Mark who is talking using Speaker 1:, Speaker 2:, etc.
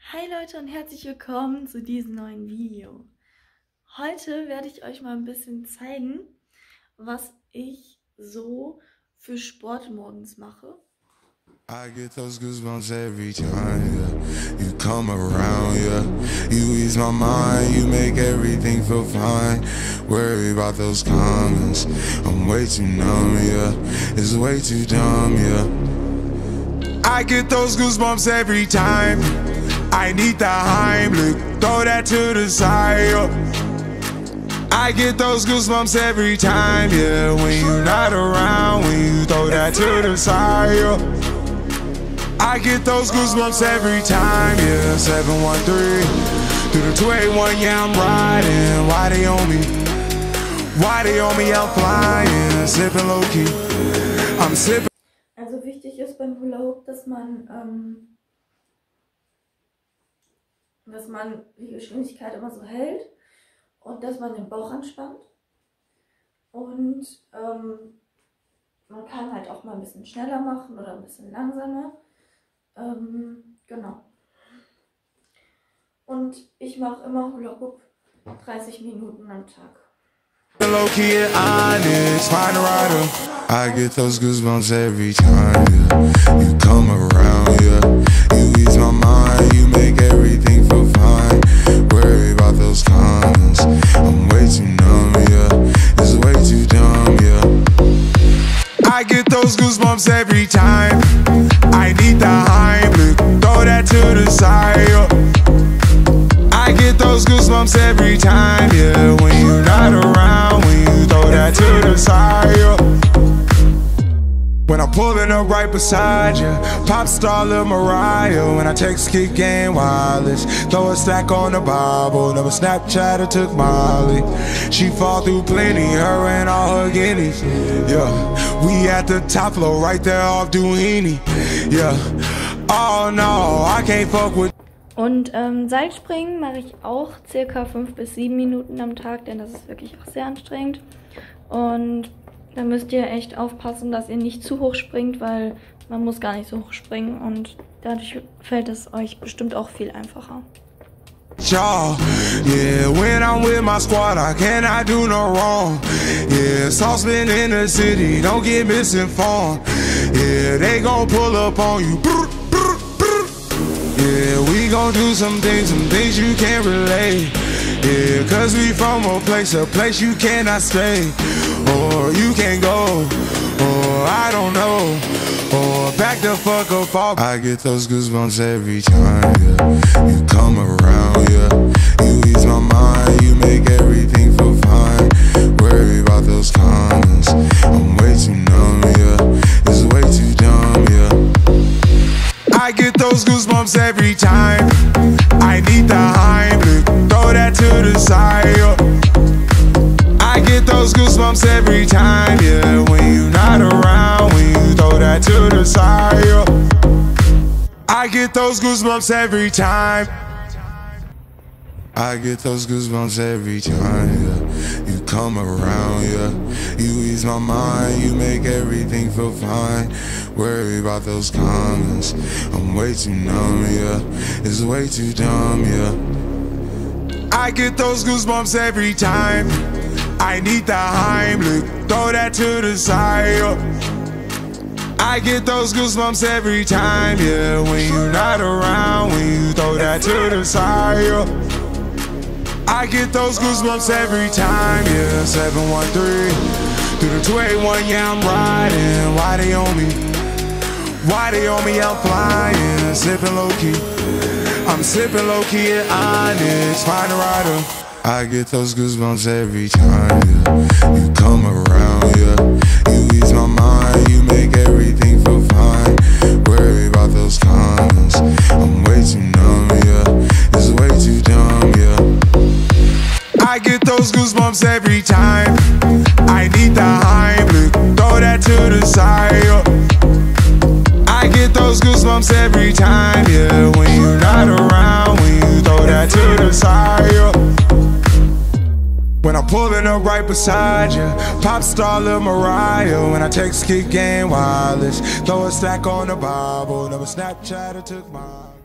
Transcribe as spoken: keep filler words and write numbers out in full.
Speaker 1: Hi Leute und herzlich willkommen zu diesem neuen Video. Heute werde ich euch mal ein bisschen zeigen, was ich so für Sport morgens mache.
Speaker 2: I get those goosebumps every time, yeah. You come around, yeah. You ease my mind, you make everything feel fine. Worry about those comments, I'm way too numb, yeah. It's way too dumb, yeah. I get those goosebumps every time. I need the Heimlich, throw that to the side, yeah. I get those goosebumps every time, yeah. When you're not around, when you throw that to the side, yeah. I get those goosebumps every time, yeah. seven one three through the two eight one, yeah, I'm riding. Why they on me? Why they on me? I'm flying, sipping low key. I'm sipping.
Speaker 1: Also wichtig ist beim Hula Hoop, dass man, ähm, dass man die Geschwindigkeit immer so hält und dass man den Bauch anspannt. Und ähm, man kann halt auch mal ein bisschen schneller machen oder ein bisschen langsamer. Ähm, genau. Und ich mache immer Hula Hoop dreißig Minuten am Tag.
Speaker 2: Low key and honest, find a rider. I get those goosebumps every time, yeah. You come around, yeah. You ease my mind, you make everything feel fine. Worry about those comments, I'm way too numb, yeah. It's way too dumb, yeah. I get those goosebumps every time. I need the Heimlich, throw that to the side, yeah. I get those goosebumps every time, yeah. When you're not around, when you throw that to the side, yeah. When I'm pulling up right beside you, pop star Lil Mariah. When I text kick game wireless, throw a stack on the Bible. Never Snapchat or took Molly. She fall through plenty, her and all her guineas. Yeah, we at the top floor, right there off Duini. Yeah, oh no, I can't fuck with.
Speaker 1: Und ähm, Seilspringen mache ich auch circa fünf bis sieben Minuten am Tag, denn das ist wirklich auch sehr anstrengend. Und da müsst ihr echt aufpassen, dass ihr nicht zu hoch springt, weil man muss gar nicht so hoch springen und dadurch fällt es euch bestimmt auch viel einfacher.
Speaker 2: Y'all, yeah, when I'm with my squad, I cannot do no wrong. Yeah, saucepan in the city, don't get misinformed. Yeah, they gon' pull up on you. Yeah, we gon' do some things, some things you can't relate. Yeah, cause we from a place, a place you cannot stay. Or you can't go, or I don't know. Or back the fuck up off. I get those goosebumps every time, yeah. You come around, yeah. You ease my mind, you make everything feel fine. Worry about those comments, I'm way too numb, yeah. It's way too dumb, yeah. I get those goosebumps every time. I need the Heimlich, throw that to the side, yeah. I get those goosebumps every time, yeah. When you're not around, when you throw that to the side, yeah. I get those goosebumps every time. I get those goosebumps every time, yeah. You come around, yeah. You ease my mind, you make everything feel fine. Worry about those comments, I'm way too numb, yeah. It's way too dumb, yeah. I get those goosebumps every time. I need the Heimlich, throw that to the side, yeah. I get those goosebumps every time, yeah. When you're not around, when you throw that to the side, yeah. I get those goosebumps every time, yeah. seven one three through the two eight one, yeah, I'm riding. Why they on me? Why they on me? I'm flying, sipping low key. I'm sipping low key and honest, find a rider. I get those goosebumps every time, yeah. You come around, yeah. You ease my mind, you make everything feel fine. Worry about those comments, I'm way too numb, yeah. It's way too dumb, yeah. I get those goosebumps every time. I need the Heimlich, throw that to the side, yeah. I get those goosebumps every time, yeah. When you're not around, when you throw that to the side, yeah. When I'm pulling up right beside you, pop star Lil Mariah. When I text kick game wireless, throw a stack on the Bible. Never Snapchat or took my